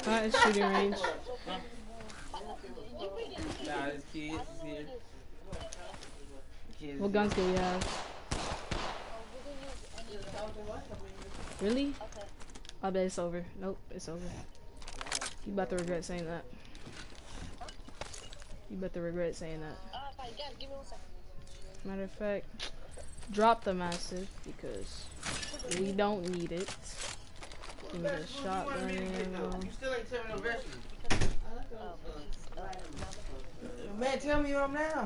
It's shooting range. Nah, there's kids here. Kids What here. guns do we have? Really? I bet it's over. Nope, it's over. You about to regret saying that. You about to regret saying that. Matter of fact, drop the massive because we don't need it. Give me the shotgun ammo. You still ain't telling me no vegetables. Man, tell me I'm now.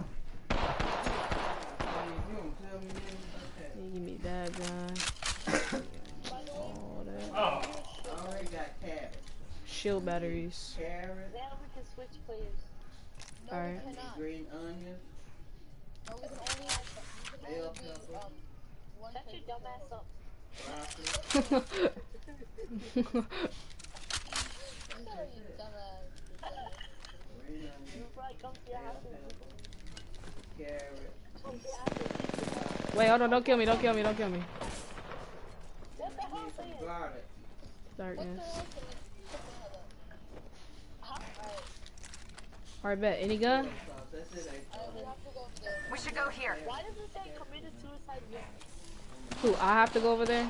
Yeah, give me that gun. All that. I already got carrots. Shield batteries. Carrots. Now we can switch players. Alright. Green onions. Bell pepper. Shut your dumb ass up. Broccoli. Green onions. Carrots. Wait, hold on, don't kill me, don't kill me, don't kill me. Garlic. Darkness. Alright, bet. Any gun? We should go here. Why does it say committed suicide again? Who, I have to go over there?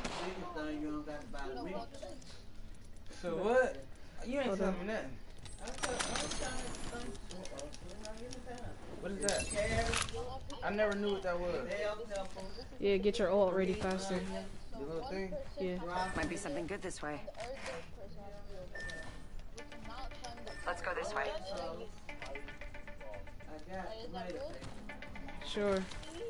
So what? You ain't Hold telling on. me nothing. What is that? I never knew what that was. Yeah, get your ult ready faster. The little thing? Yeah. Might be something good this way. Let's go this way. Sure.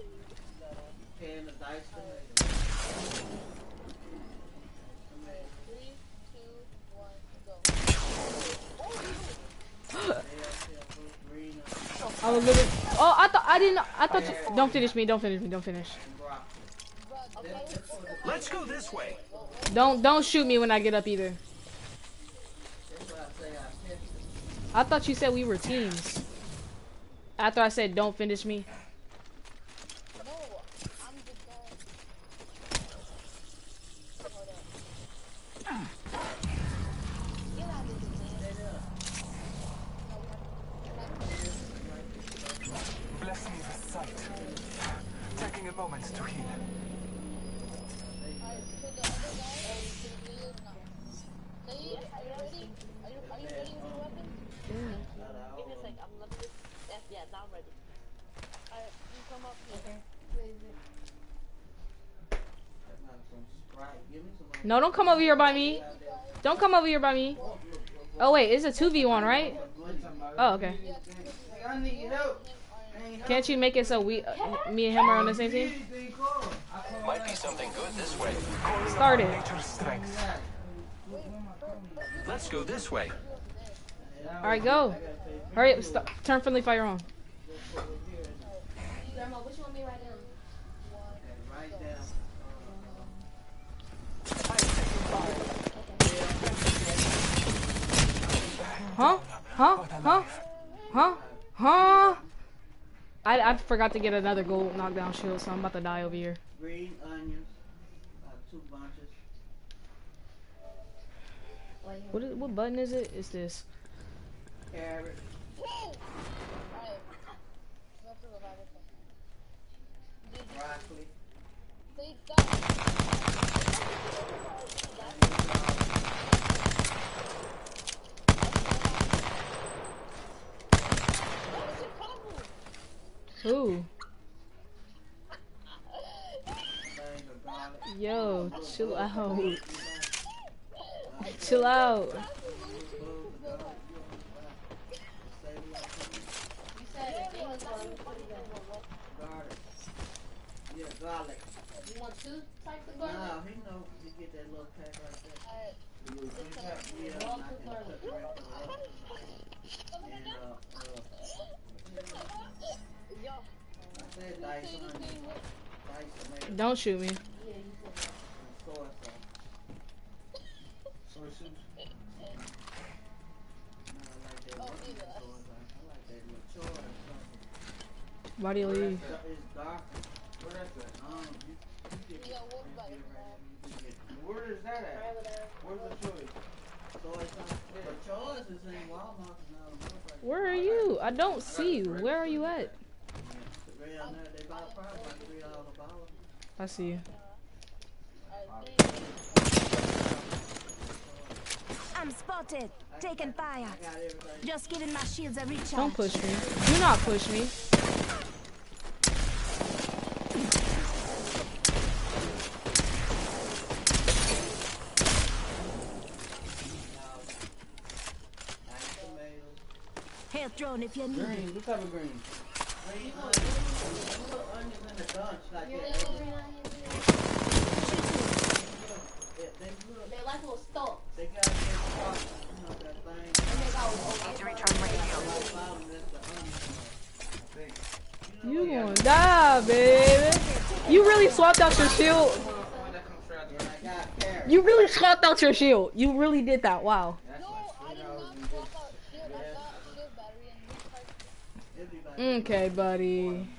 I was literally. Oh, I thought you. Don't finish me. Don't finish me. Don't finish. Let's go this way. Don't shoot me when I get up either. I thought you said we were teams. After I said don't finish me. Bless me with sight. Taking a moment to heal. No, don't come over here by me. Don't come over here by me. Oh wait, it's a 2v1, right? Oh, okay. Can't you make it so we, me and him are on the same team? Might be something good this way. Start it. Nature's strength. Let's go this way. All right, go. Hurry up. Turn friendly fire on. Huh? Huh? Huh? Huh? Huh? I forgot to get another gold knockdown shield, so I'm about to die over here. Green onions, 2 bunches. What button is it? It's this. Carrot. Broccoli. Ooh. Yo, chill out. Chill out. Yeah, garlic. You want 2 types of No, garlic? he know you get that little pack right there. Don't shoot me. Why do you leave? Where is that at? Where's the choice? Where are you? I don't see you. Where are you at? I see you. I'm spotted. Taking fire. Just giving my shields a recharge. Don't push me. Do not push me. Health drone if you need it. Green, what type of green? They're like little stalks. They got that thing. And they got Need to recharge my shield. You gonna die, baby. You really swapped out your shield. You really swapped out your shield. You really did that. Wow. Okay, buddy.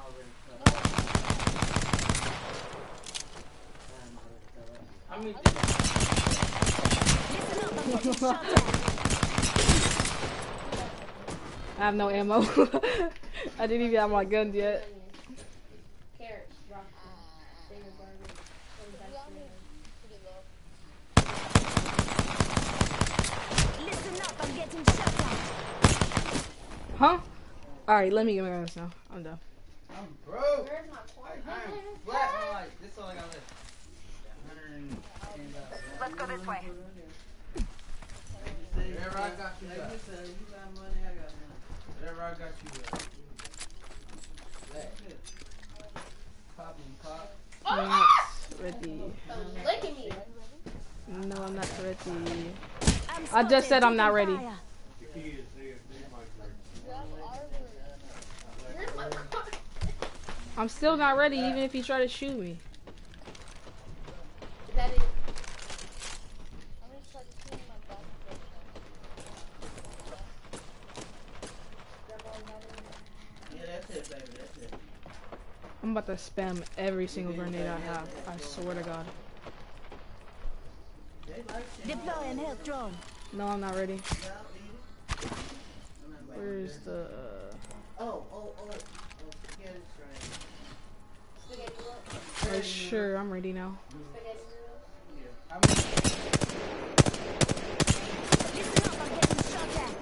How many I have no ammo. I didn't even have my guns yet. carrots, broccoli, finger burger, Listen up, I'm getting shot at. Huh? Alright, let me get my guns now. I'm done. I'm broke. Where's my corn? I'm flat. I'm like, this is all I got left. Let's go this way. Wherever I got you got. Wherever I got you got. Pop and pop. I'm not ready. Stop licking me. No, I'm not ready. I'm I just said I'm not taking ready. fire. Where's my corn? I'm still not ready, even if you try to shoot me. Is that it? Yeah, that's it, baby. That's it. I'm about to spam every single grenade I have. I swear to God. Deploying health drone. No, I'm not ready. Where's the? Spaghetti roll? Sure, I'm ready now. Spaghetti roll? How many? Listen up, I'm getting shot at.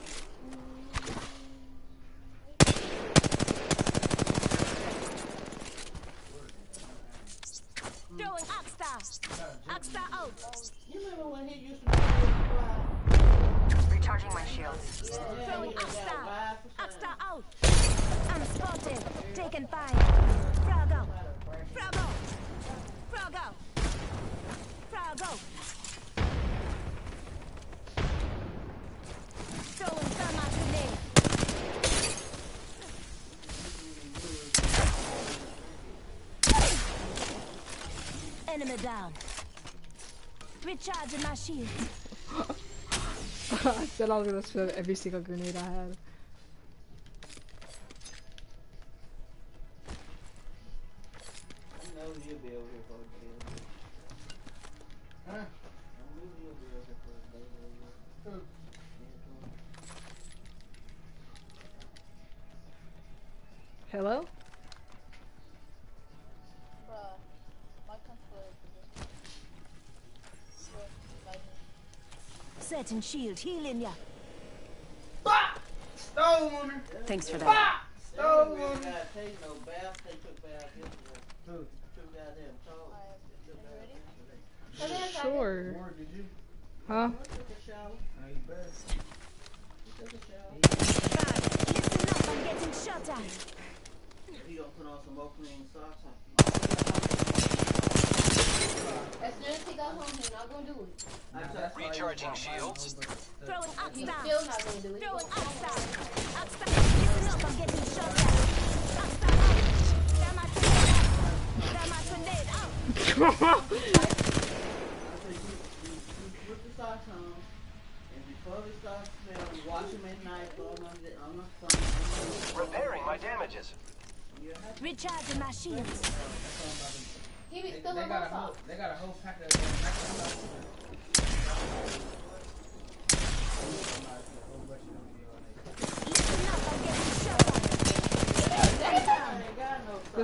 Throwing Oxstar. Oxstar out. You remember when he used to be Recharging my shields. Throwing Oxstar. Oxstar out. I'm spotted. Taking fire. Frog out. Frog out. Frog out. Frog out. Throwing thermite grenade. Enemy down. Recharging my shield. I said I was gonna spam every single grenade I had. I know he'll be over here for a day. Huh? I knew he'll be over here for a day. Hello? Setting shield, healing ya. Stole on her. Thanks for that. Stole on her. Take no bath. They took bath yesterday. Who? Took goddamn cold. Sure. More, did you? Huh? Took a shower. No, you better. You took a shower. God, listen up, I'm getting shot at. You gonna put on some more clean socks? As soon as he got home, he's not gonna do it. Recharging shields. Throwing He's Oxstar. still not gonna do it. Throwing Oxstar. Oxstar. Listen up, I'm getting shot at. Oxstar out. Thermite grenade out. Thermite grenade out. Put the socks on, and before they start smelling, wash them at night, throw them on the sun. Repairing my damages. Recharging my shields. Give me still a little salt. They got a whole pack of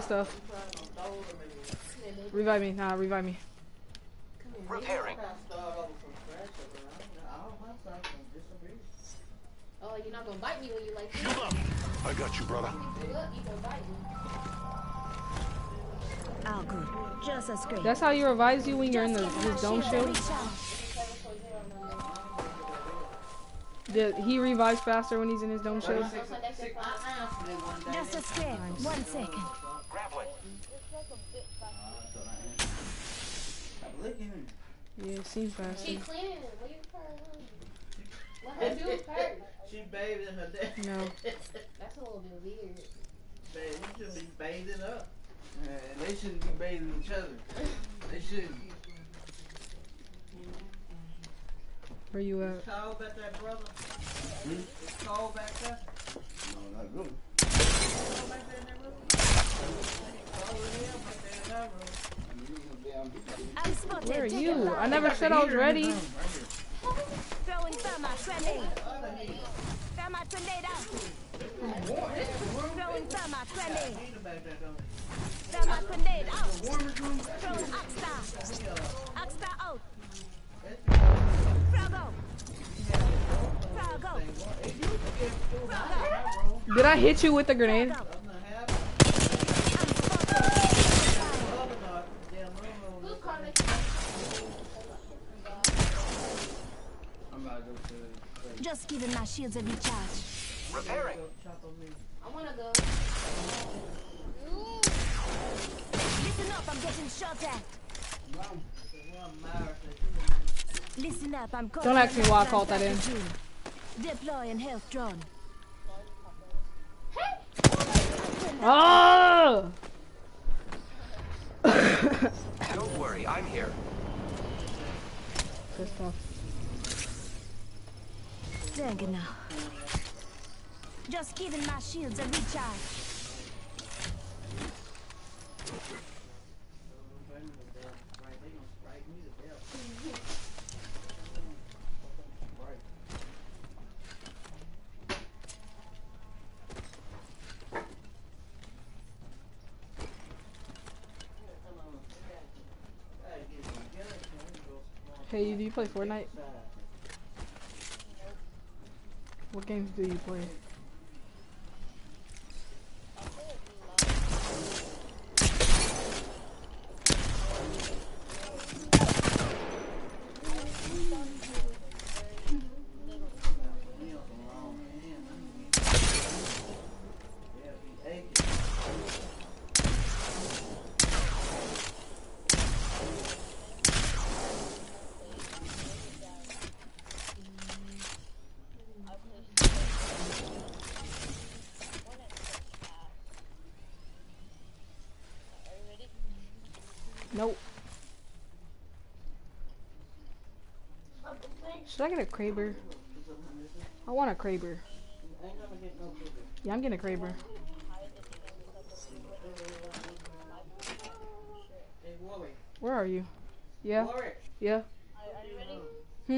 stuff. Revive me. Nah, revive me. Repairing. Oh, you're not gonna bite me when you like Shield up. I got you, brother. Look, you gonna bite me. All good. Just as great. That's how he revives you when you're in the his dome shield. He revives faster when he's in his dome shield. Just a square. 1 second. Grappling. Yeah, it seems faster. She cleaning it. Leave her alone. Let her do her. She bathed in her dad. No. That's a little bit weird. Babe, we should be bathing up. They shouldn't be bathing each other. They shouldn't. Where you at? It's cold back there, brother. It's cold back there. No, not really. Cold back there in that room. Cold as hell back there in that room. I'm spotted. Where are Taking you? fire. I never said I was ready. Throwing thermite grenade. Thermite grenade out. Throwing thermite grenade. Thermite grenade out. Throwing Oxstar. Oxstar out. Froggo. Froggo. Froggo. Did I hit you with the grenade? Froggo. Who's calling? Just giving my shields a recharge. Repairing. I wanna go. Listen up, I'm getting shot at. Listen up, I'm calling. Don't ask me why I called that in. Deploying health drone. Oh! Don't worry, I'm here. Pissed off. Dang now. Just giving my shields a recharge. Hey, do you play Fortnite? What games do you play? Nope. Should I get a Kraber? I want a Kraber. Yeah, I'm getting a Kraber. Where are you? Yeah? Yeah? Hmm?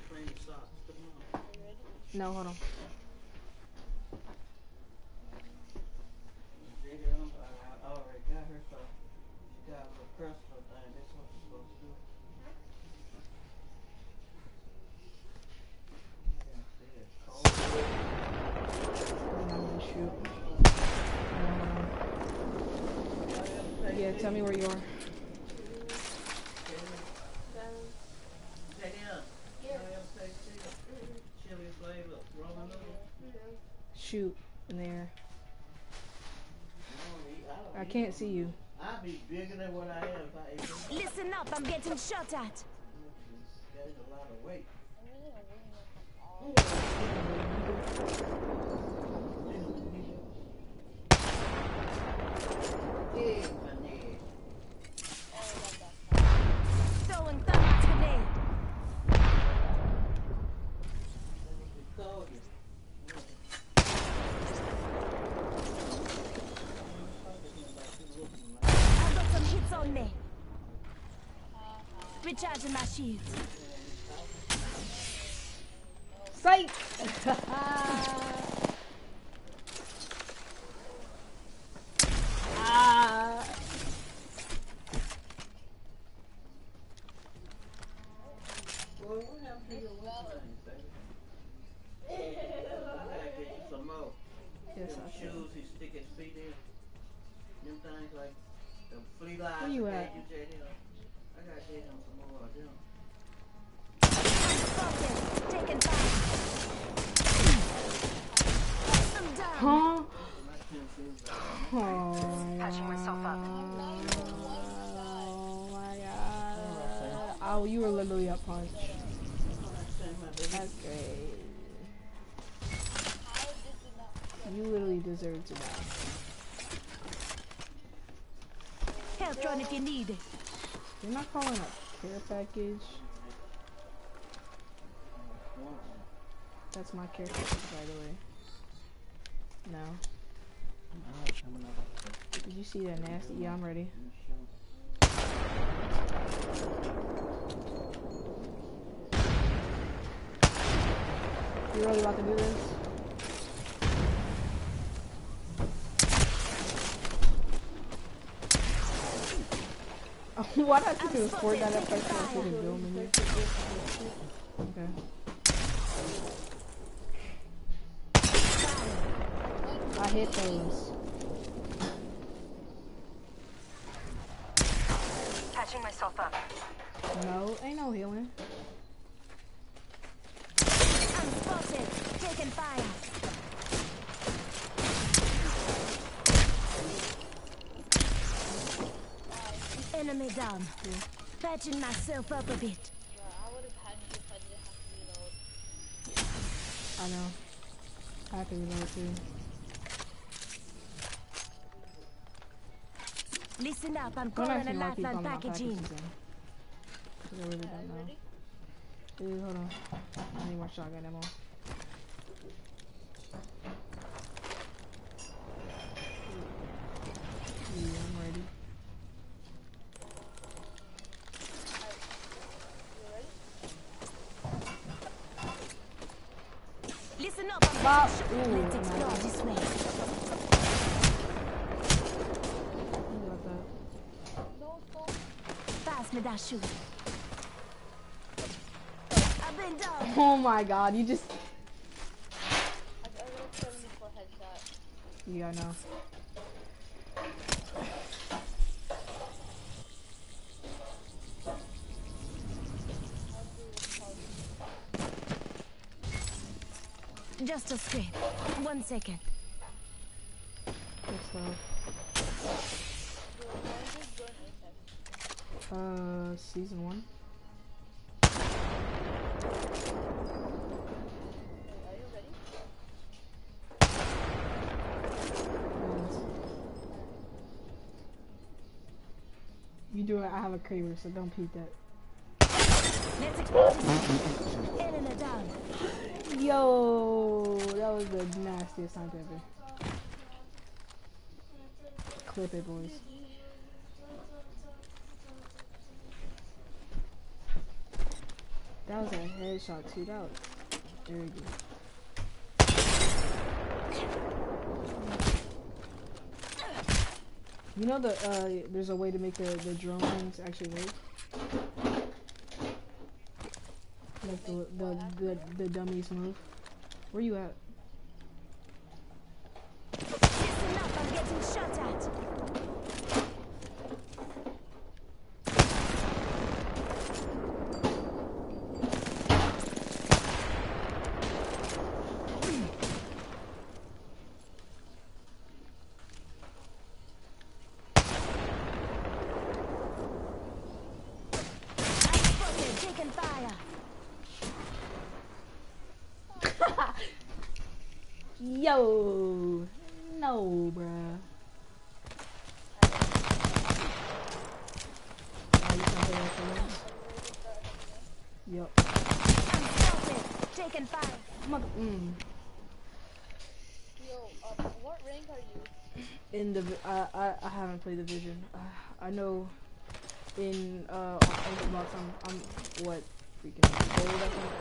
No, hold on. Yeah, tell me where you are. Shoot in there. I can't see you. I'd be bigger than what I am if I ate this. Listen up, I'm getting shot at. That's a lot of weight. Throwing thermite grenade. I've got some hits on me. Recharging my shields. Sight! Ah! them to your things, baby. I gotta get you some more. Yes, Them I can. shoes he stick his feet in. Them things like the flea lights. Where you at? You JD. I gotta get him some more of them. Spotted. Taken fire. I'm done. Huh? My ten shoes out. Oh, Patching myself up. oh my god. Oh, you were literally a punch. That's great. You literally deserve to die. Help run if you need it. You're not calling a care package. That's my care package, by the way. No. Did you see that nasty? Yeah, I'm ready. You really about to do this? Why did I think it was Fortnite at first? I was thinking Doom in here. Okay. I hit those. Patching myself up. No, ain't no healing. I'm spotted. Taken fire. Enemy down. Patching myself up a bit. I would have had you if I didn't have to reload. I know. I have to reload too. Listen up, I'm Don't calling a actually want people lifeline on my packaging. packages in. 'Cause I really don't know. Dude, hold on. I need more shotgun ammo. Yeah, I'm ready. Listen up, I'm Bob. getting Ooh, Let's explore nice. this way. Think about that. No, stop. Pass me that shoe. I've been down. Oh my god, you just. I got a 74 headshot. Yeah, I know. Just a scrape. 1 second. Good stuff. Season 1. Are you ready? You do it, I have a craver, so don't peek that. Let's explore this way. Enemy down. Yo, that was the nastiest time ever. Clip it, boys. That was a headshot too. That was dirty. You know there's a way to make the drone things actually work. Like the dummies move. Where you at? Listen up, I'm getting shot at. I'm spotted, taking fire. Yo, no, bruh. Yep. I'm spotted, taking fire. Yo, what rank are you? In the I haven't played the Vision. I know in on Xbox I'm what freaking gold, I think.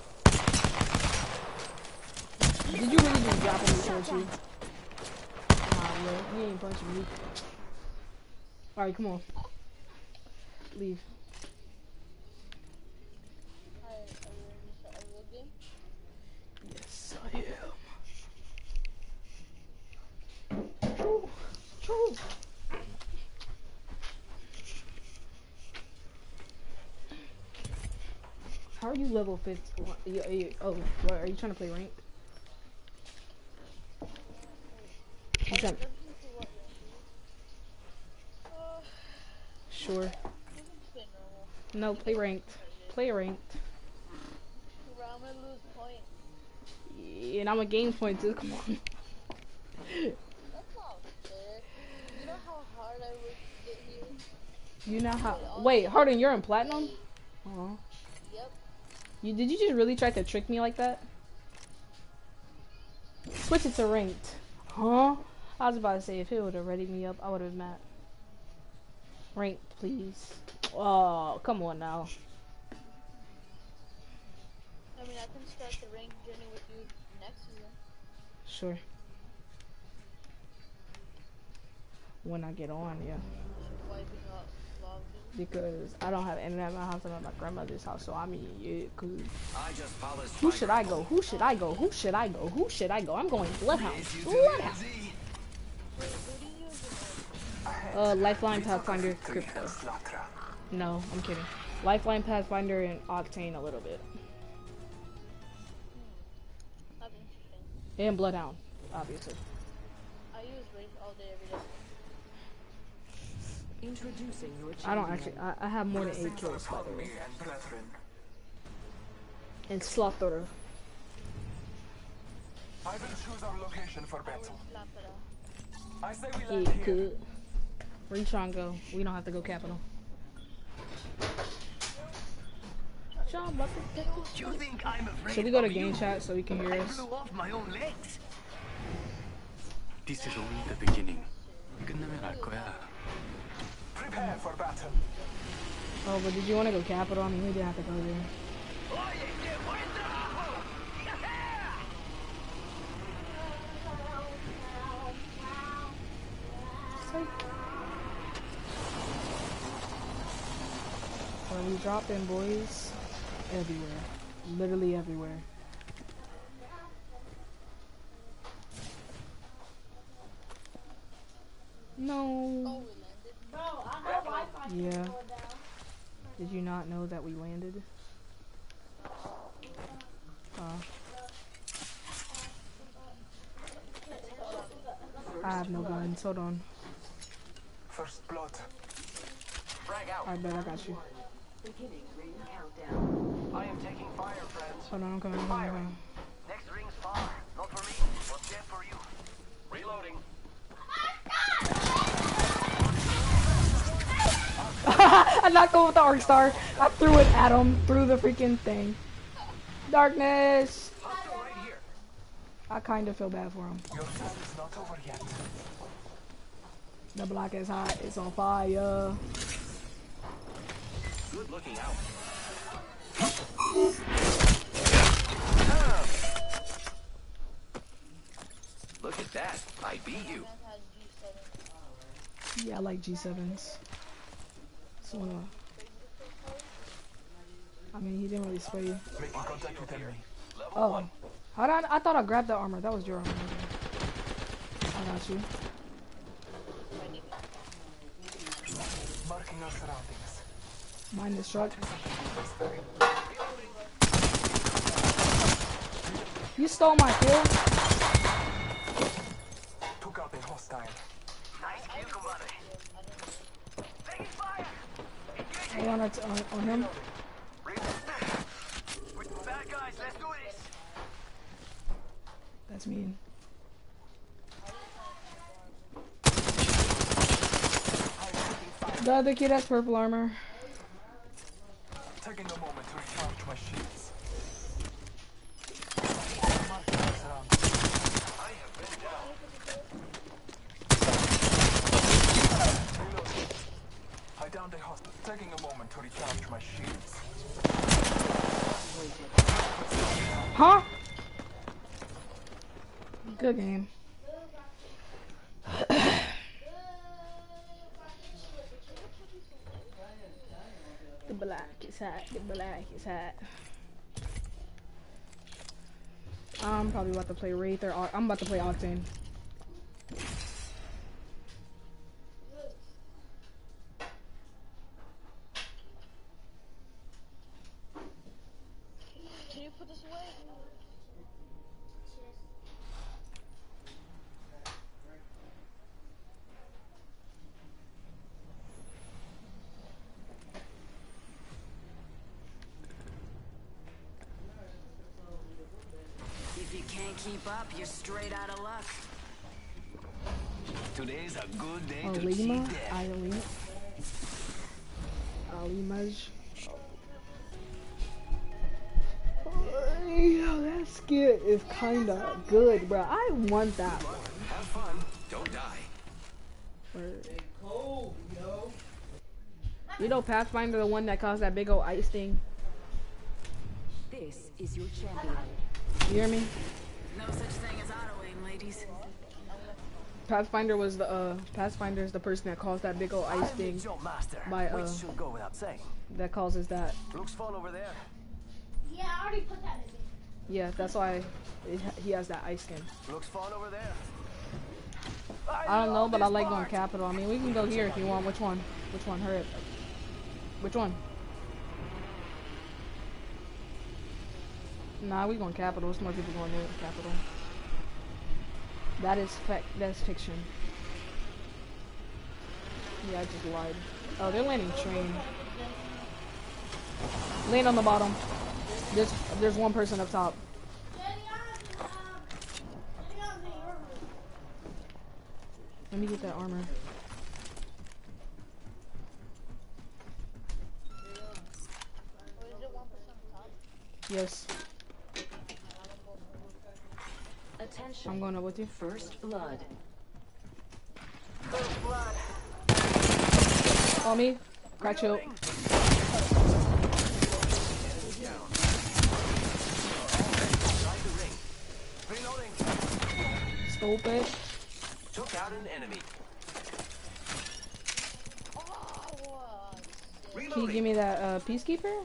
Did you really just drop him towards you? Nah, bro, he ain't punching me. Alright, come on. Leave. Alright, are you level 15. Oh, what, are you trying to play ranked? You trying- Sure. No, play ranked. Play ranked. Bro, I'm gonna lose points. Yeah, and I'm a game point too. Come on. That's not fair. You know how hard I worked to get here? You know how? With all Wait, the Harden, you're in platinum? days. Uh-huh. Yep. Did you just really try to trick me like that? Switch it to ranked. Huh? I was about to say if it would have readied me up, I would have been mad. Ranked, please. Oh, come on now. I mean, I can start the rank journey with you next season. Sure. When I get on, yeah. Wiping out lobbies. Because I don't have internet at my house. I'm at my grandmother's house, so I mean, yeah, cause I just polished who my should I go? Who should I go? Who should I go? Who should I go? I'm going Bloodhound. Bloodhound. Lifeline, Pathfinder, Crypto. No, I'm kidding. Lifeline, Pathfinder, and Octane a little bit. That's interesting. And Bloodhound, obviously. I use Wraith all day, every day. Introducing your I don't actually. I have more than 8 kills, by the Follow way. me and brethren. And Slaughter. I will choose our location for battle. Lapida. I say we Yeah, land here. good. Where you trying to go? We don't have to go capital. Sean, what the You think I'm afraid Should we go to of game you? chat so we can hear I us? blew off my own legs. This is only the beginning. 끝나면 알 거야. Prepare for battle. Oh, but did you want to go capital? I mean, we didn't have to go there. Oye, qué buen trabajo. Where we dropping, boys? Everywhere. Literally everywhere. No. Oh, we landed. Yeah. Did you not know that we landed? I have no guns. Hold on. First blood. Frag out. I bet I got you. I am taking fire, friends. Hold on, I'm coming. I'm coming. Next ring's far. Not for me, but dead for you. Reloading. I knocked over with the Arc Star. I threw it at him through the freaking thing. Darkness. Hostile right here. I kind of feel bad for him. Your time is not over yet. The block is hot. It's on fire. Good looking out. Look at that. I beat you. That had G7. Yeah, I like G7s. So, I mean, he didn't really spray you. Making contact with enemy. Oh. I thought I grabbed the armor. That was your armor. I got you. Marking our surroundings. Mine is struck. You stole my kill. Took out a hostile. Nice kill, compadre. Taking fire. I want it on him. With bad guys, let's do this. That's mean. The other kid has purple armor. Taking a moment to recharge my shields. Marking our surroundings. I have been down. Reloading. I downed a hostile. Taking a moment to recharge my shields. Huh? Good game. The black is hot. The black is hot. I'm probably about to play Wraith or I'm about to play Octane. put this away. If you can't keep up, you're straight out of luck. Today's a good day to Alima, cheat death. Alima's. Yo, that skin is kinda good, bro. I want that one. Have fun. Don't die. Cold, yo. You know Pathfinder, the one that caused that big old ice thing? This is your champion. You hear me? No such thing as auto aim, ladies. Pathfinder was the Pathfinder is the person that caused that big old ice thing Jump master. by Which should go without saying. that causes that. Looks fun over there. Yeah, I already put that in. Yeah, that's why he has that ice skin. Looks fun over there. I don't know, but I like going capital. I mean, we can go here if you want. Which one? Which one? Hurry up. Which one? Nah, we going capital. There's more people going there. Capital. That is that's fiction. Yeah, I just lied. Oh, they're landing train. Land on the bottom. There's one person up top. Let me get that armor. Yes. Attention. I'm going up with you. First blood. On me. Crack shield. Reloading. Stupid. Took out an enemy. Can you give me that peacekeeper?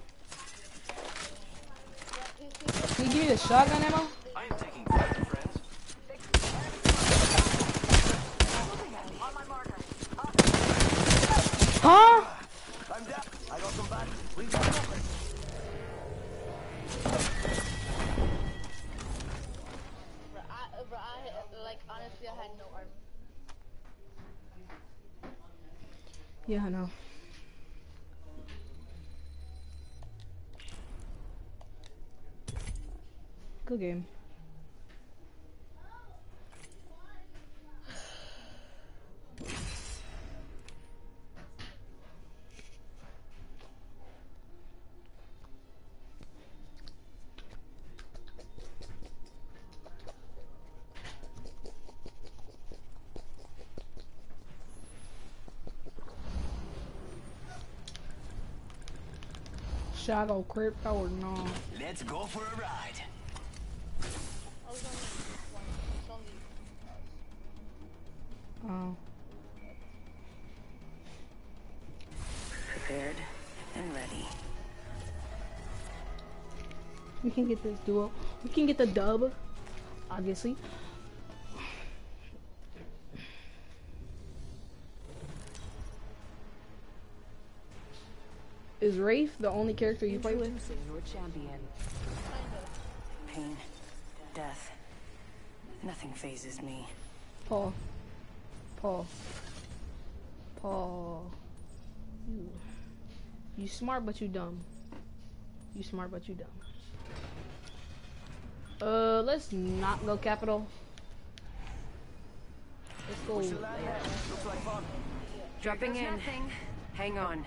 Can you give me the shotgun ammo? I am taking fire, friends. Huh? I'm down. I got some back. We got open. Like, honestly, I had no armor. Yeah, I know. Good game. Shadow crypto or no? Let's go for a ride. I was only one. It's only Oh. Prepared and ready. We can get this duo. We can get the dub. Obviously. Is Wraith the only character you play with? Introducing your champion. Pain, death. Nothing phases me. Paul. Paul. Paul. You smart but you dumb. You smart but you dumb. Let's not go capital. Let's go. Looks like fun. Dropping in. Hang on.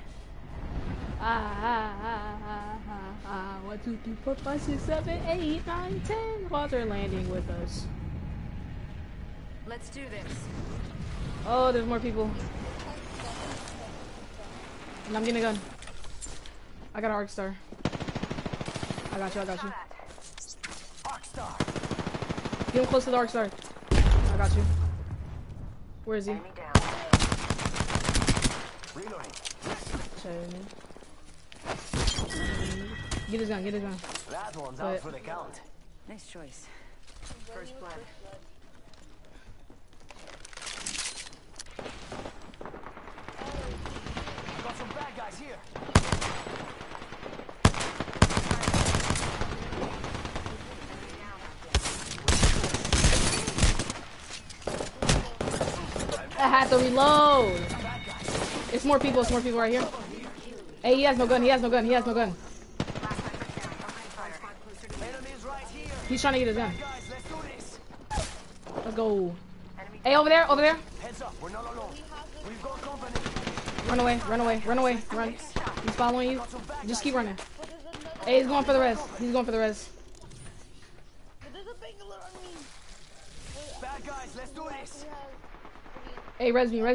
1, 2, 3, 4, 5, 6, 7, 8, 9, 10. Water landing with us. Let's do this. Oh, there's more people. And I'm getting a gun. I got an arc star. I got you. Arc star. Get him close to the arc star. I got you. Where is he? Enemy down. Reloading. Get his gun. That one's But- out for the count. Nice choice. First blood. Got some bad guys here. I had to reload. It's more people right here. Hey, he has no gun. He's trying to get his gun. Let's go. Hey, over there. Heads up, we're not alone. We've got company. Run. He's following you. Just keep running. Hey, he's going for the res. But there's a bangalore on me. Bad guys, let's do this. Hey, res me.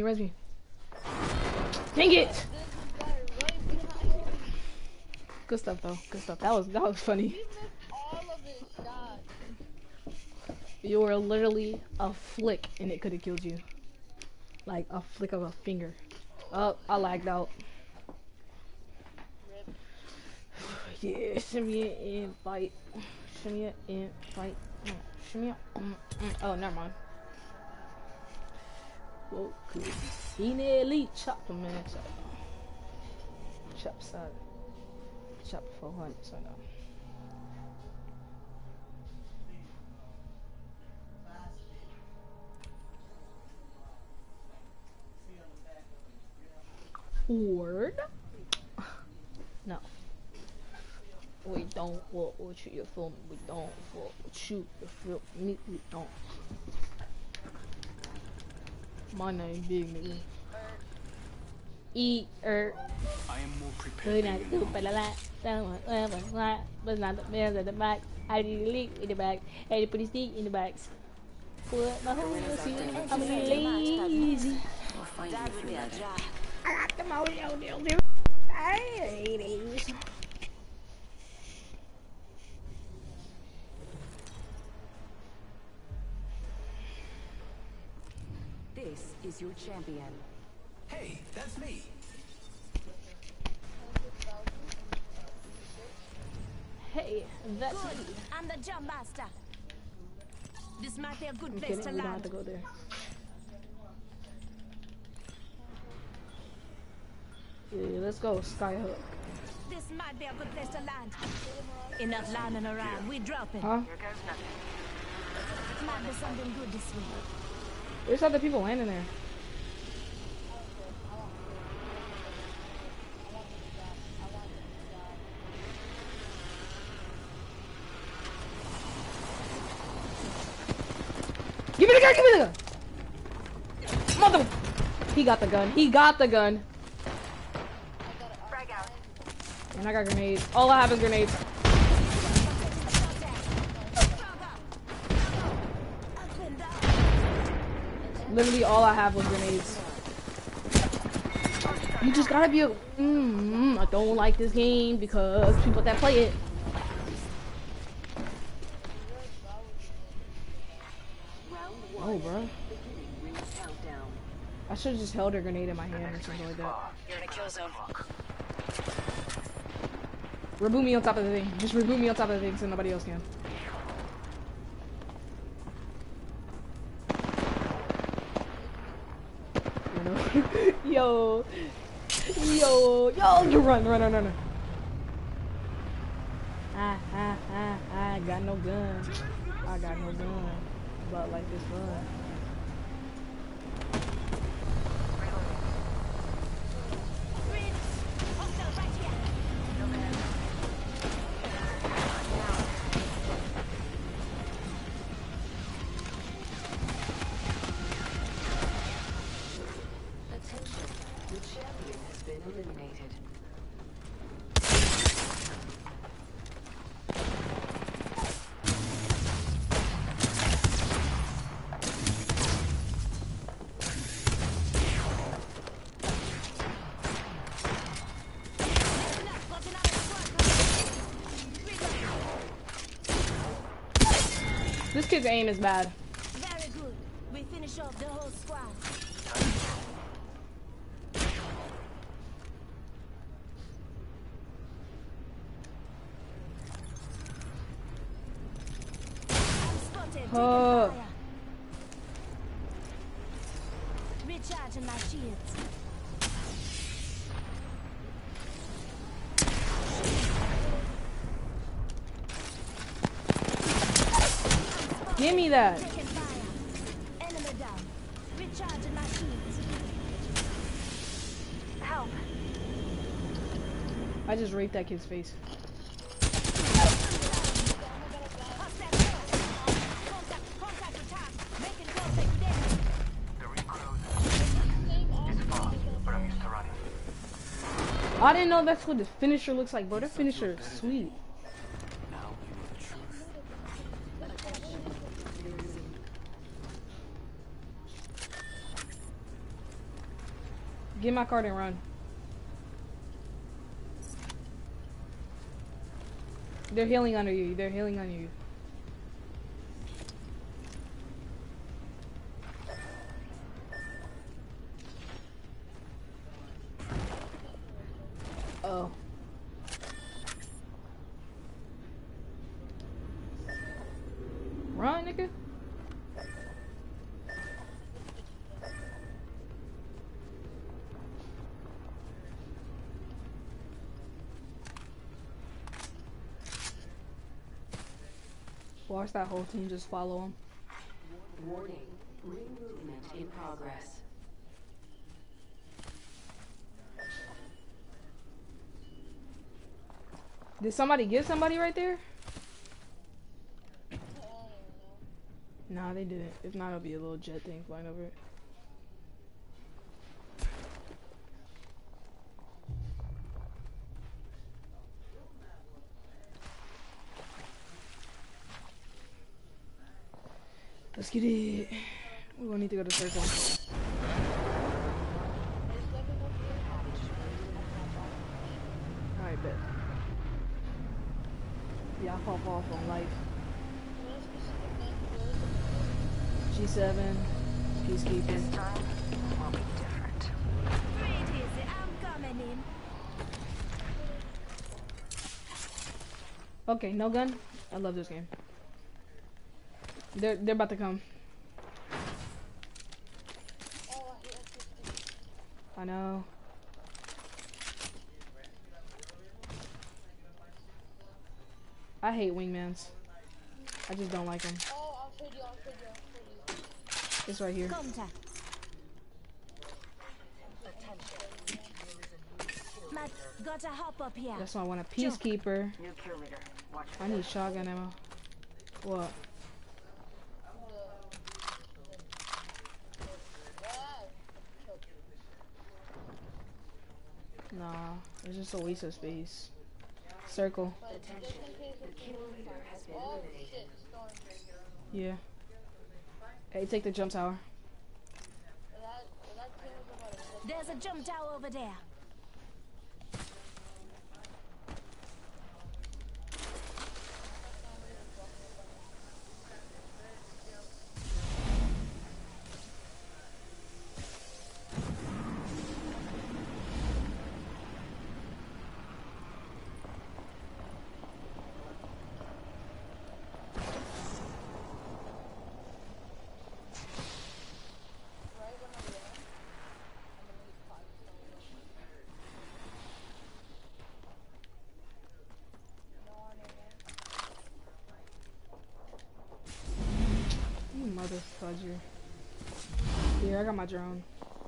Dang it! This guy right behind me. Good stuff though. That was funny. He missed all of his shots. You were literally a flick and it could have killed you. Like a flick of a finger. Oh, I lagged out. Yeah, shimmy and fight. Oh, never mind. Whoa, cool. He nearly chopped him, man. Chop side. Chop 400, so no. Word? No. We don't fuck with you, you feel me? We don't fuck with you, you feel me? We don't. My name Big Nigga. I am more prepared than you know. But not the man at the back. I did the leak in the back. I did put his stick in the bags. Put my whole I'm lazy. We'll find you through later. I got them all there. I hate it. This is your champion. Hey, that's me. Hey, that's Good. I'm the jump master. This might be a good I'm place kidding, to we don't have land. to go there. Yeah, let's go, Skyhook. This might be a good place to land. Enough landing around. We drop it. Huh? Might be something good this week. There's other people landing there. Give me the gun! Mother! He got the gun. Frag out. And I got grenades. All I have is grenades. Literally all I have was grenades. You just gotta be a... I don't like this game because people that play it. Oh, bro. I should have just held a grenade in my hand or something like that. You're in a kill zone. Reboot me on top of the thing. Just reboot me on top of the thing so nobody else can. Yo, you run. I got no gun. But like this run. Attention, the champion has been eliminated. This kid's aim is bad. Very good. We finish off the whole squad. I'm spotted. Taking fire. Recharging my shields. Give me that. Taking fire. Enemy down. Recharging my I just raped that kid's face. I didn't know that's what the finisher looks like, bro. That finisher is sweet. Now you know the truth. Get my card and run. They're healing under you. They're healing under you. Oh. Run, nigga. Watch that whole team just follow him. Warning. Ring movement in progress. Did somebody get somebody right there? Nah, they didn't. If not, it'll be a little jet thing flying over it. Let's get it. We're gonna need to go to circle. Alright, bet. Yeah, I pop off on life. G7, Peacekeeper. This time will be different. Pretty easy, I'm coming in. Okay, no gun. I love this game. They're about to come. I know. I hate wingmans. I just don't like them. Oh, I'll trade you, I'll trade you, I'll trade you. It's right here. Contact. Matt, gotta hop up here. That's why I want a Peacekeeper. New kill leader. Watch I need shotgun ammo. What? Nah, it's just a waste of space. Circle. Attention. The kill leader has been eliminated. Yeah. Hey, take the jump tower. There's a jump tower over there. You mother fudger. Here, I got my drone.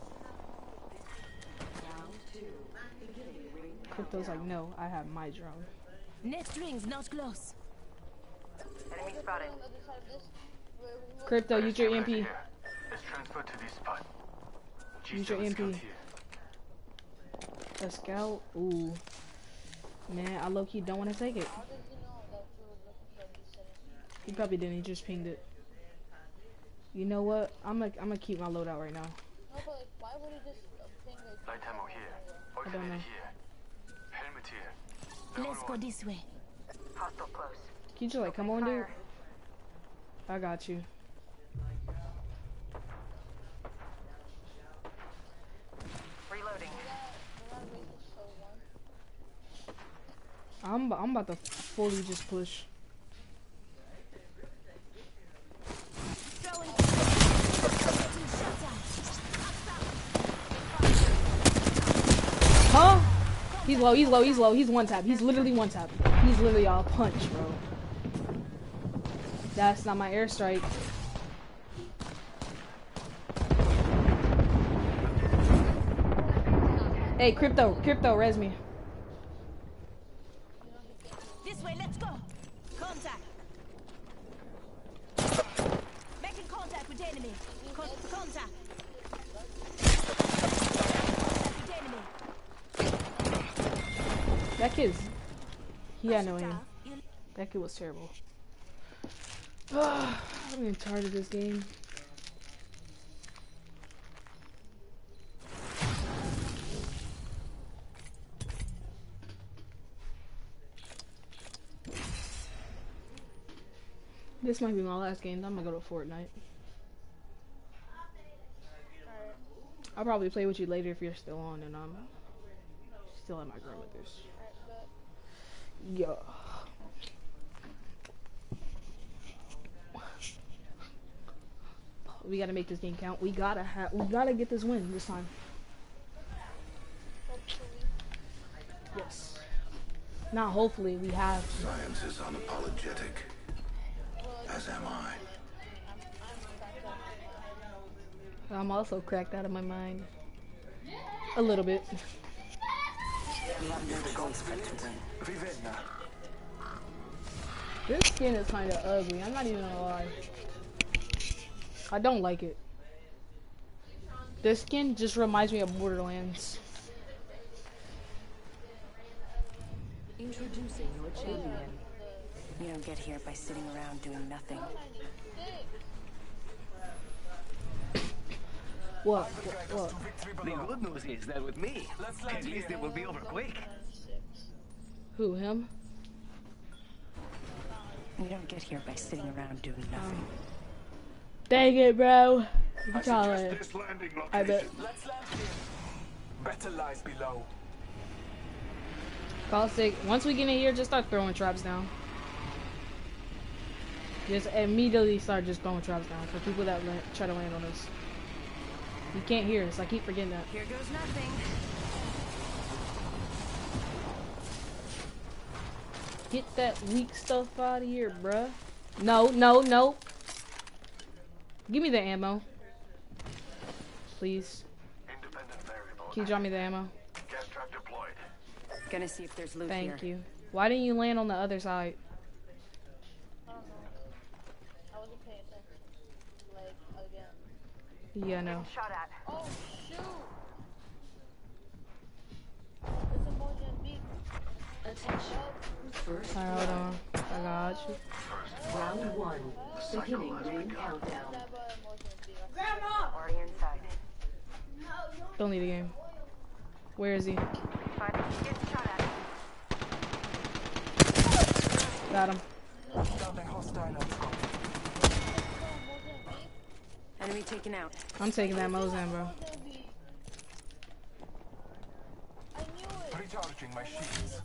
Crypto's like, no, I have my drone. Next ring's not close. enemy spotted. Crypto, use your EMP. Let's transfer to this spot. Use your EMP. A scout? Ooh. Man, I low-key don't want to take it. He probably didn't, he just pinged it. You know what? I'm gonna keep my loadout right now. No, but like, why would he just ping like... Light ammo here. I don't know. Here. Helmet here. Let's go this way. Hostile close. Can you just like, come on, dude? I got you. Reloading. I'm about to fully just push. Throwing. Huh? He's low, he's low, he's low. He's one tap. He's literally one tap. He's literally all punch, bro. That's not my airstrike. Hey, Crypto, res me. Contact. Enemy. That kid's... He had no aim. That kid was terrible. I'm getting tired of this game. This might be my last game. I'm gonna go to Fortnite. I'll probably play with you later if you're still on and I'm still at my grandmother's. Yeah. We gotta make this game count. We gotta get this win this time. Yes. Not hopefully, we have to. Science is unapologetic. As am I. I'm also cracked out of my mind. A little bit. This skin is kind of ugly. I'm not even gonna lie. I don't like it. This skin just reminds me of Borderlands. Introducing your champion. You don't get here by sitting around doing nothing. What? The good news is that with me, at least it will be over quick. Who, him? You don't get here by sitting around doing nothing. Dang it, bro. I suggest this landing location. I bet. Let's land here. Better lies below. Caustic, once we get in here, just start throwing traps down. Just immediately start just throwing traps down for people that try to land on us. You can't hear us. I keep forgetting that. Here goes nothing. Get that weak stuff out of here, bruh. No, no, no. Give me the ammo. Please. Independent variable. Can you drop me the ammo? Gas trap deployed. Gonna see if there's loot here. Thank you. Why didn't you land on the other side? I don't know. I wasn't paying attention. Like, again. Yeah, no. Shot at. Oh, shoot! It's a Mozambique. Attention. First Alright, hold on. I got you. round one. Beginning ring countdown. Already inside. Don't need a game. Where is he? Getting shot at. Got him. Something hostile outcome. Enemy taken out. I'm taking that Mozam, bro. Recharging my shields.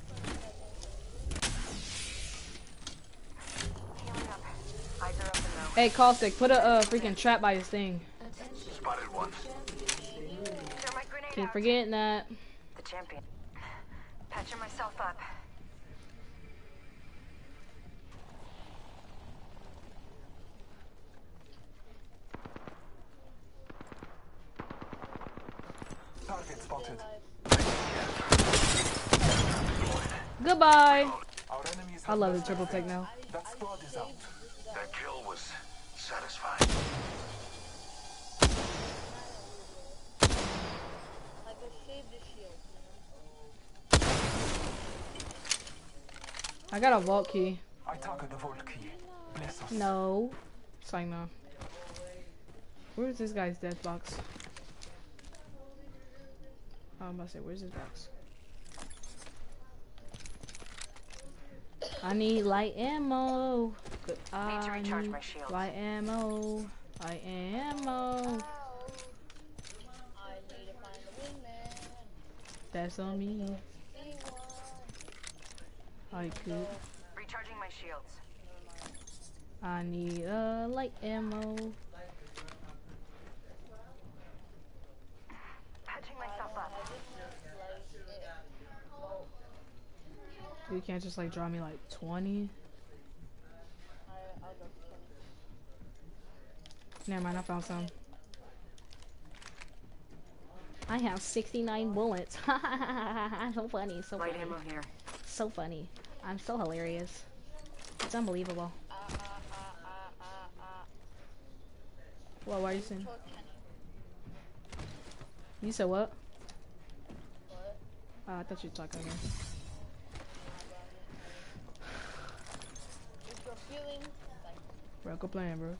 Healing up. Eyes are open though. Hey, Caustic, put a freaking trap by his thing. Spotted one. Throw my grenade Keep out. forgetting that. The champion. Patching myself up. Target spotted. Goodbye. Our enemies I love the triple tech now. That squad is out. That kill was satisfying. Like, I saved the shield. I got a vault key. I target the vault key. Bless us. No. It's like no. Where's this guy's death box? Oh, I'm about to say, where's his box? I need light ammo. Need to recharge my shields. Light ammo. Light ammo. I need to find the wingman. That's on me. I could. Recharging my shields. I need light ammo. Patching myself up. You can't just like draw me like 20. I'll go for 20. Never mind, I found some. I have 69 bullets. So funny, so Light funny. ammo here. So funny. I'm so hilarious. It's unbelievable. Well, why are you saying? You said what? What? I thought you were talking to me. If you're feeling like Bro, go playing, bro.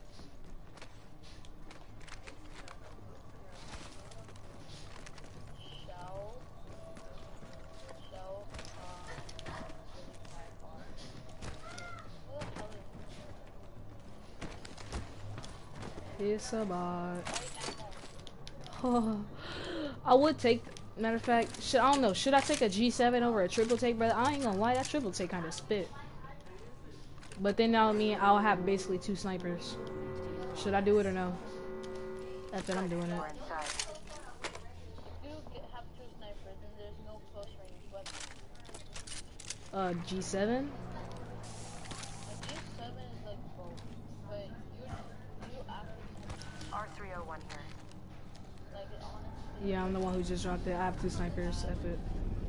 It's a bot. Oh, I would take. Matter of fact, I don't know. Should I take a G7 over a triple take, brother? I ain't gonna lie, that triple take kind of spit. But then that would mean I'll have basically 2 snipers. Should I do it or no? That's it. I'm doing it. you have 2 snipers and there's no close range weapon. G7. G7 is like both, but you R301 here. like honestly. Yeah, I'm the one who just dropped it. I have 2 snipers. F it.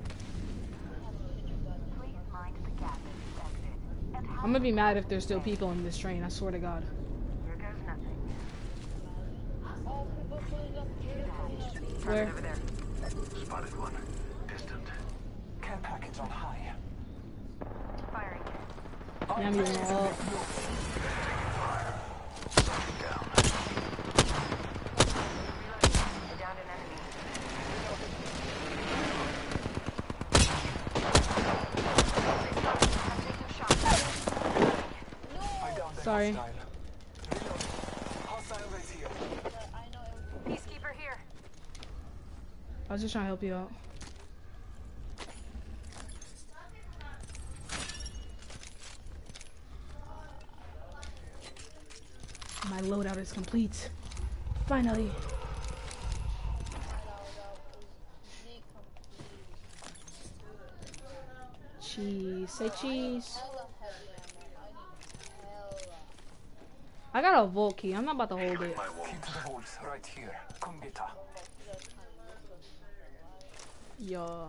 I'm gonna be mad if there's still people in this train. I swear to God. Here goes nothing. Oh, people pulling up. Where? Over there. Spotted one. Distant. Care package on high. Firing. Yeah, I'm using all. Down. I downed an enemy. Sorry. Hostile right here. Peacekeeper here. I was just trying to help you out. My loadout is complete. Finally. Cheese. Say cheese. I got a vault key. I'm not about to hold it. Key to the vaults right here. Come get her. Yeah.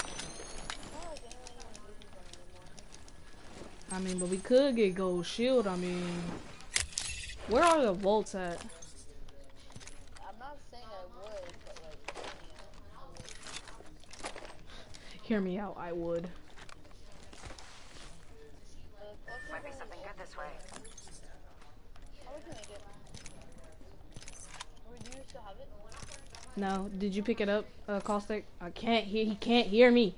I mean, but we could get gold shield. I mean, where are the vaults at? I'm not saying I would, but like, Hear me out. I would. Might be something good this way. how would you make it? Or do you still have it? No. Did you pick it up, Caustic? I can't hear. He can't hear me.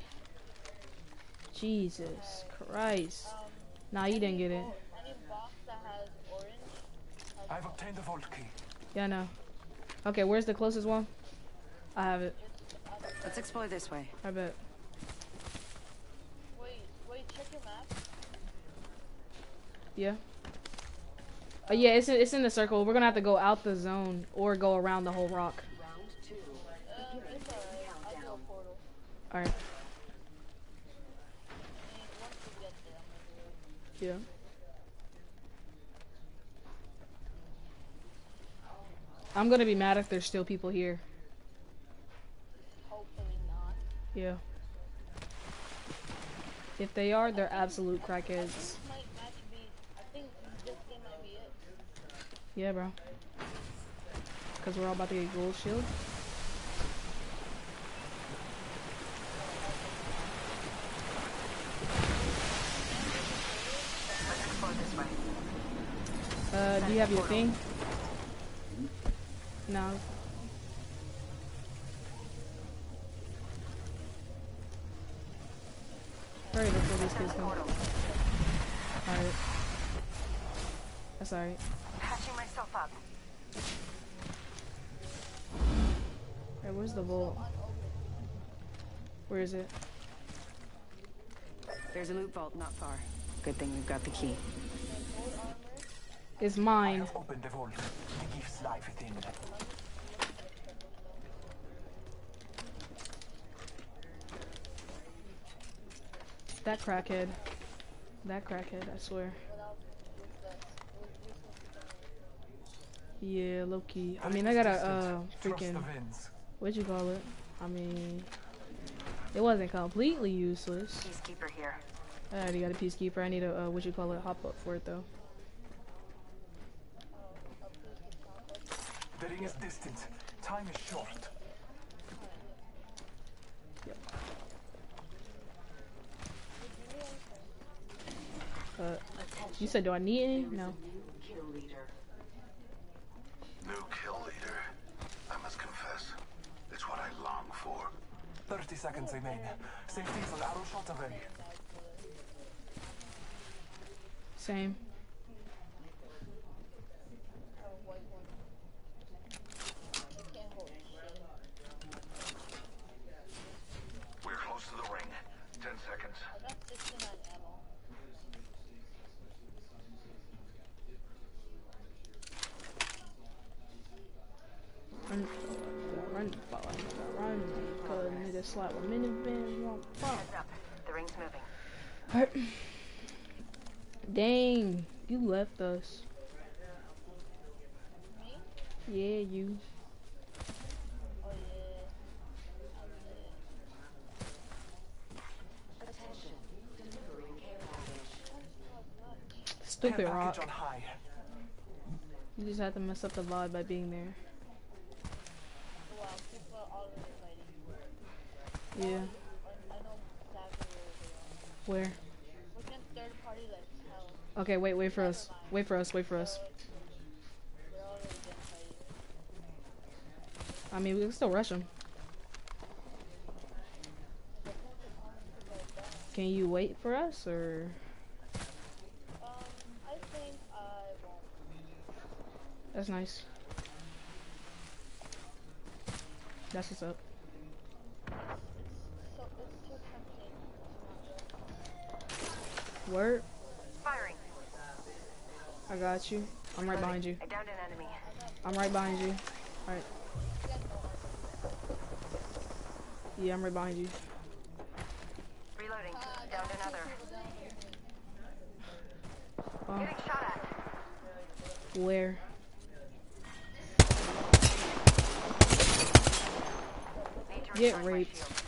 Jesus Christ. Nah, you didn't get it. Any box that has orange? I've obtained the vault key. Yeah, I know. Okay, where's the closest one? I have it. Let's explore this way. I bet. Wait, check your map. Yeah. Yeah, it's in the circle. We're gonna have to go out the zone or go around the whole rock. It's alright. I'll do a portal. All right. I mean, once we get there, I'm gonna do it. Yeah. I'm gonna be mad if there's still people here. Hopefully not. Yeah. If they are, they're absolute crackheads. This might match be. I think this game might be it. Yeah, bro. Because we're all about to get gold shield. Let's explore this way. Do you have your thing? No. Hurry before these kids come. Alright. That's alright. Patching myself up. Alright, where's the vault? Where is it? There's a loot vault not far. Good thing we've got the key. It's I mine. have opened the vault. The gifts lie within. That crackhead. That crackhead, I swear. Yeah, low key. I mean, I got a freaking. What'd you call it? I mean, it wasn't completely useless. Peacekeeper here. I already got a peacekeeper. I need a what you call it, hop up for it though. The ring is distant. Time is short. You said, do I need any? No. Kill leader. New kill leader. I must confess, it's what I long for. 30 seconds remain. Safety is an arrow shot away. Same. We're close to the ring. 10 seconds. I got 69 ammo. Run, cause nigga slap a minivan won't fall. Heads up. The ring's moving. Alright. Dang, you left us. Me? Yeah, you. Oh yeah. Attention. Delivering care package. Stupid Care Rock. package on high. You just had to mess up the VOD by being there. Wow, people are already fighting. Yeah. I know exactly where they are. Where? We can third party like hell. Okay, wait for us. Wait for us. They're already getting fighting. I mean, we can still rush them. Can you wait for us, or? I think I won't. That's nice. That's what's up. It's too tempting. Word. Firing. I got you. I'm right behind you. I downed an enemy. I'm right behind you. Alright. Yeah, I'm right behind you. Reloading. Downed another. Oh, Getting shot at. where? Need to Get recharge my raped. shield.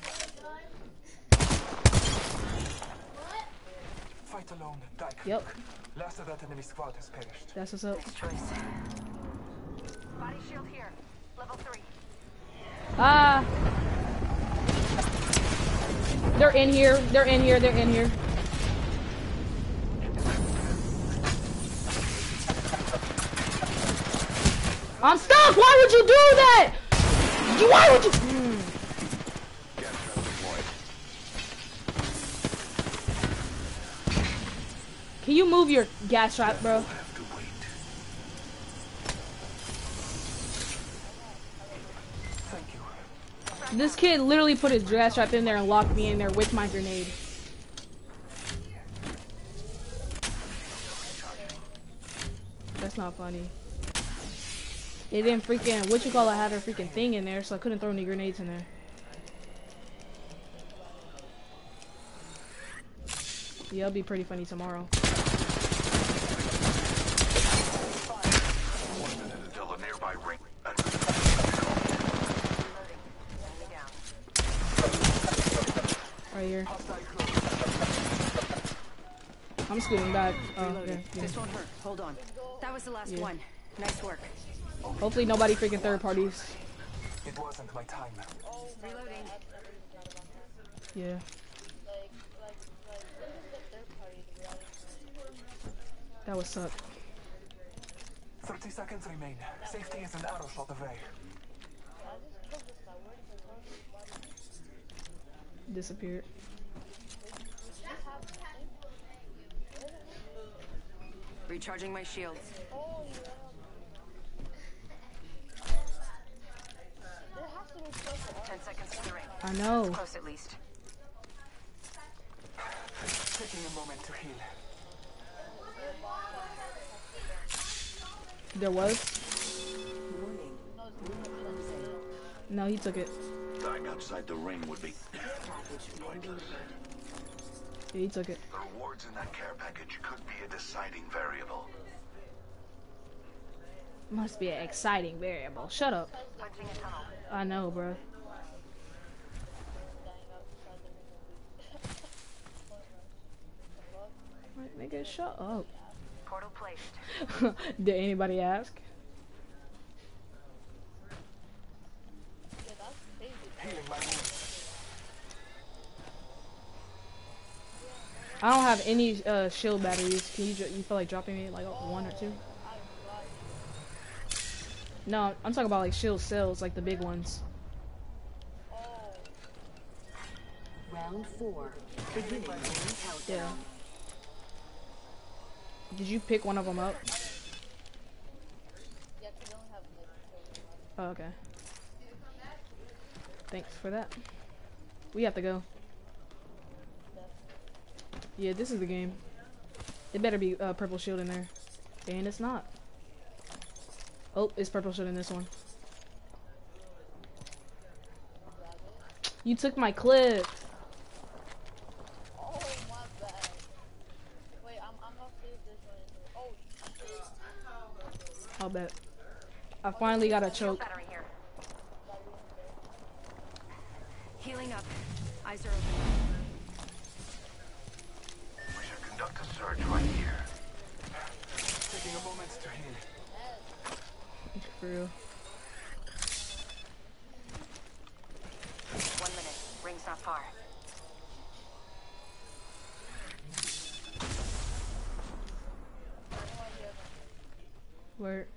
Fight alone. Die. Yep. Last of that enemy squad has perished. That's what's up. Nice choice. Body shield here. Level 3. Ah! They're in here. They're in here. They're in here. I'm stuck! Why would you do that? Why would you? Can you move your gas trap, bro? Have to wait. Thank you. This kid literally put his gas trap in there and locked me in there with my grenade. That's not funny. It didn't freaking, what you call it, had a freaking thing in there, so I couldn't throw any grenades in there. Yeah, it'll be pretty funny tomorrow. Until a nearby ring. Right here. I'm scooting back. Oh, Reloading. yeah. This won't hurt. Hold on. That was the last Yeah. one. Nice work. Hopefully nobody freaking third parties. It wasn't my time. Reloading. Yeah. Like, this is the third party, the reality. That would suck. 30 seconds remain. Safety is an arrow shot away. I just killed this guy. Where did the body? Disappeared. Recharging my shields. Oh, yeah. There has to be circle. 10 seconds to the ring. I know. Close at least. Taking a moment to heal. There was? No, he took it. Dying outside the ring would be pointless. Yeah, he took it. The rewards in that care package could be a deciding variable. Must be an exciting variable. Shut up. Punching a tunnel. I know, bro. Like, nigga, shut up. Portal placed. Did anybody ask? Yeah, that's crazy. Healing my wounds. I don't have any shield batteries. Can you feel like dropping me like one or two? No, I'm talking about like shield cells, like the big ones. Round 4. Beginning ring countdown. Yeah. Did you pick one of them up? Oh, okay. Thanks for that. We have to go. Yeah, this is the game. It better be purple shield in there. And it's not. Oh, it's purple shield in this one. You took my clip. Oh, my bad. Wait, I'm gonna save this one. Oh, I'll bet. I finally got a choke. Battery here. Healing up. Eyes are open. We should conduct a search right here. Taking a moment to heal. For real. 1 minute. Ring's not far. Where?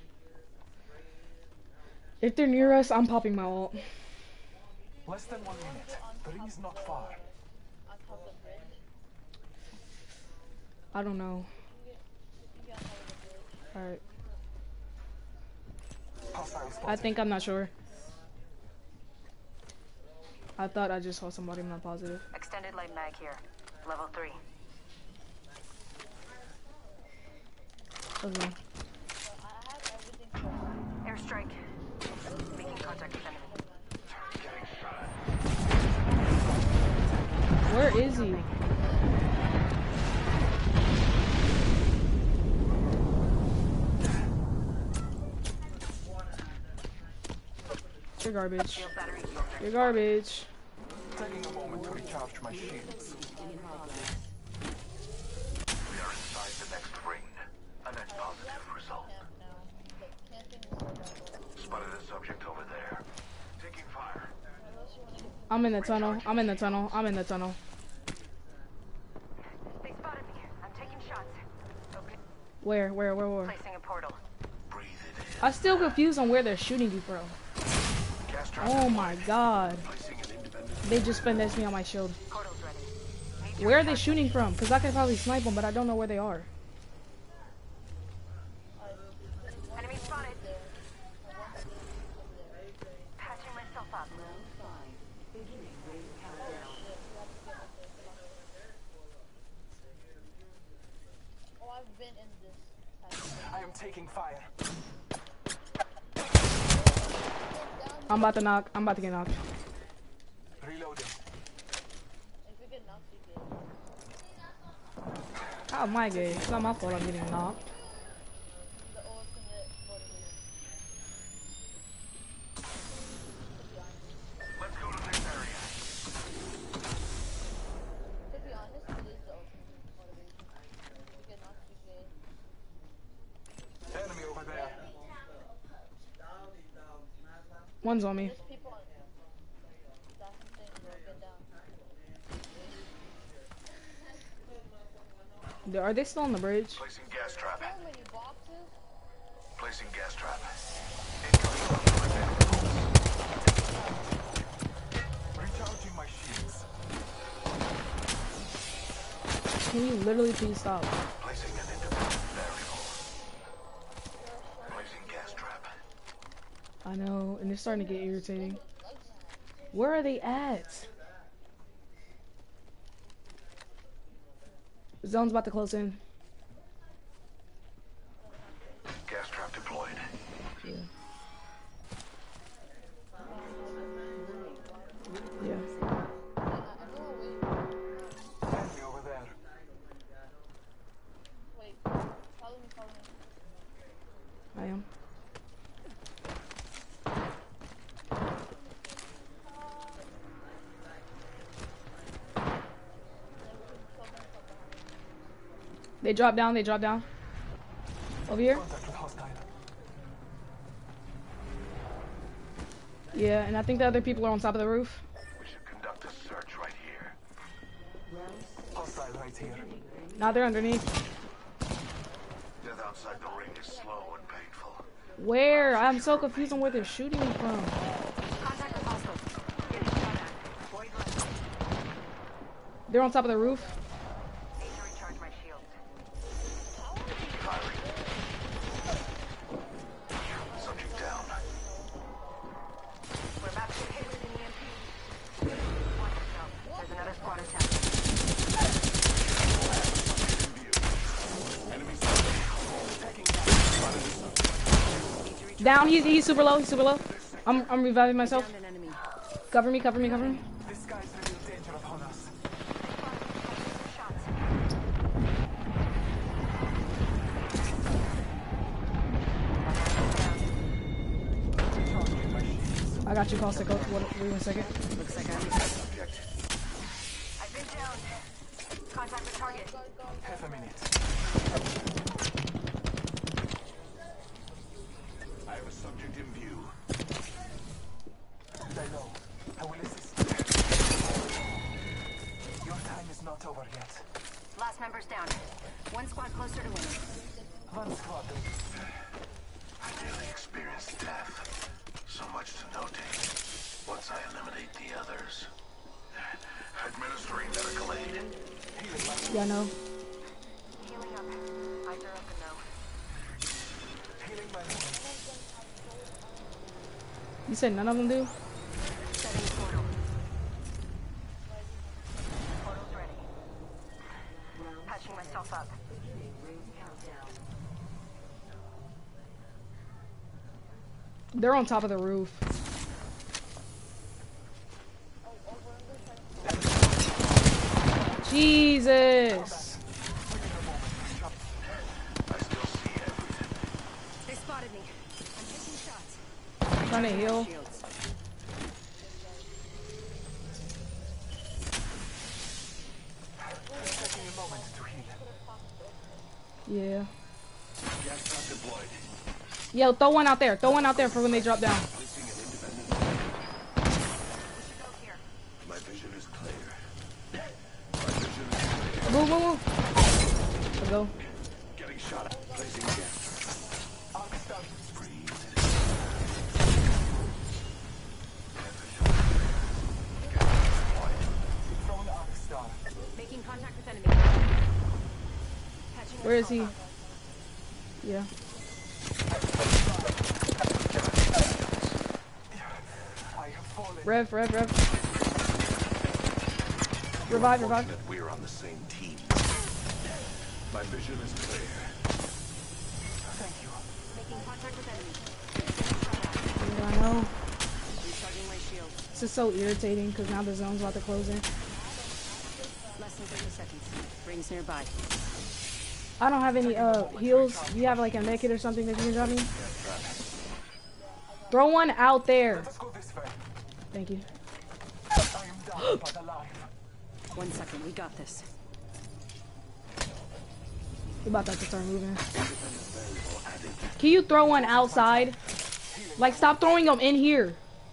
If they're near us, I'm popping my ult. Less than 1 minute. The ring is not far. I don't know. Alright. I think I'm not sure. I thought I just saw somebody, I'm not positive. Extended light mag here. Level 3. Okay. Airstrike. Making contact with enemy. Where is he? You're garbage. You're garbage. Taking a moment to recharge my shields. We are inside the next ring. A net positive result. Spotted a subject over there. Taking fire. I'm in the tunnel. I'm in the tunnel. I'm in the tunnel. They spotted me. I'm taking shots. Where? Placing a portal. I'm still confused on where they're shooting you from. Oh my god. They just finessed me on my shield. Where are they shooting from? Because I can probably snipe them, but I don't know where they are. Enemy spotted. Patching myself up. Oh, I've been in this. I am taking fire. I'm about to knock. I'm about to get knocked. Reloading. If you get knocked, you get. How am I gay? It's not my fault I'm getting knocked. The ultimate motivation. Let's go to this area. To be honest, it is the ultimate motivation. If you get knocked, you get. Enemy over there. One's on me. There's people on you. That's the thing, bro. Get down. Are they still on the bridge? Placing gas trap. So many boxes. Placing gas trap. Recharging my shields. Can you literally please stop? Placing an independent variable. Placing gas trap. I know, and it's starting to get irritating. Where are they at? Zone's about to close in. Gas trap deployed. Yeah. Yeah. Enemy over there. Wait, follow me. I am. They drop down. Over here? Contact with hostile. Yeah, and I think the other people are on top of the roof. We should conduct a search right here. Hostile right right here. Now they're underneath. Death outside the ring is slow and painful. Where? I'm so confused on where they're shooting me from. Contact with hostiles. Getting shot at. Void left. They're on top of the roof. Need to recharge my shield. Firing. Subject down. We're about to get hit with an EMP. Watch yourself. There's another squad attack. Down. He's super low. He's super low. I'm reviving myself. Downed an enemy. Cover me. Cover me. Cover me. This guy's in real danger upon us. Shots. I got you, Caustic. Wait 1 second. Looks like I'm Subject. I've been down. Contact with target. Half a minute. I have a subject in view. Lay low. I will assist. Your time is not over yet. Last member's down. One squad closer to winning. One squad. I nearly experienced death. So much to notate. Once I eliminate the others. Administering medical aid. Yeah, no. Healing up. Eyes are open though. Healing my wounds. You said none of them do? Setting portal. Portal's ready. Patching myself up. They're on top of the roof. Jesus. I still see everything. They spotted me. I'm taking shots. Trying to heal. Shields. Taking a moment to heal. Yeah. Gas trap deployed. Yo, throw one out there. Throw one out there for when they drop down. Placing an independent. Go here. My vision is clear. My vision is clear. Move, move, move. Let's go. Getting shot at. Placing gas trap. Breathe. Thrown arc star. Making contact with enemy. Patching Where is myself he? up. Yeah. I have fallen. Rev. Revive. Fortunate we're on the same team. My vision is clear. Thank you. Making contact with enemy. Yeah, I know. Recharging my shield. This is so irritating because now the zone's about to close in. Less than 30 seconds. Rings nearby. I don't have any heals. Do you have like a naked or something that you can drop me? Throw one out there. Let's go this way. Thank you. I am down but alive. 1 second. We got this. We're about to start moving. Can you throw one outside? Like, stop throwing them in here.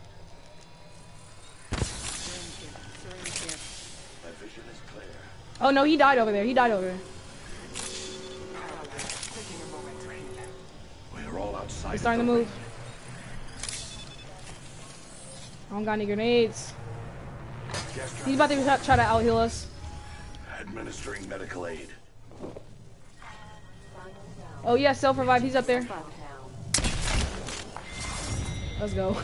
Syringe here. Syringe here. My vision is clear. Oh no, he died over there. He died over there. Taking a moment to heal. We're all outside. He's starting to move. I don't got any grenades. Gas trap. He's about to try to out-heal us. Administering medical aid. Oh yeah, self-revive. He's up there. Let's go.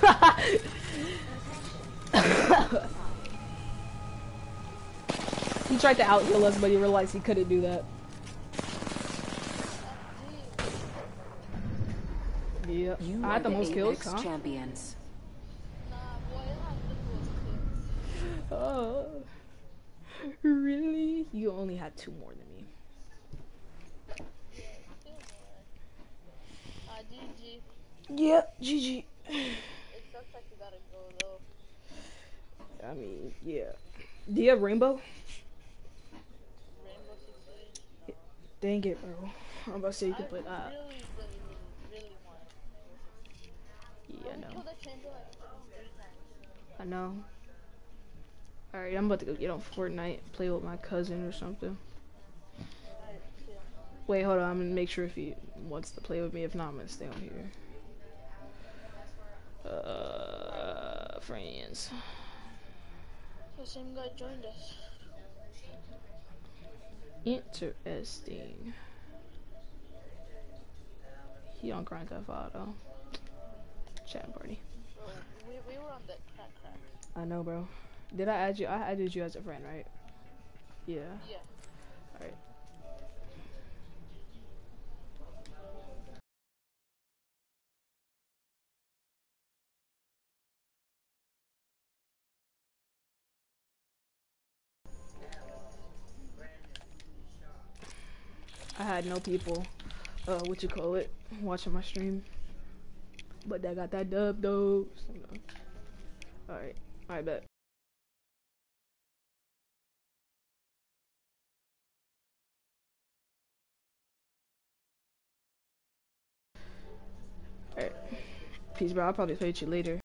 He tried to out-heal us, but he realized he couldn't do that. Yeah, You I are had the most kills, Apex huh? champions. Nah, boy, I have the most kills. Oh, really? You only had 2 more than me. GG. Yep, GG. It sucks like you gotta go though. I mean, yeah. Do you have rainbow? Rainbow Six Siege. Dang it, bro. I'm about to say you can play that. Really want Rainbow Six. Yeah, We no. killed the chamber like 3 times. I know. Alright, I'm about to go get on Fortnite, play with my cousin or something. Wait, hold on. I'm gonna make sure if he wants to play with me. If not, I'm gonna stay on here. Friends. The same guy joined us. Interesting. He on Grand Theft Auto. Chat party. Bro, we were on that crack. I know, bro. Did I add you? I added you as a friend, right? Yeah. Yeah. Alright. I had no people, what you call it, watching my stream. But they got that dub though. So, you know. Alright, I bet. Alright. Peace, bro. I'll probably play with you later.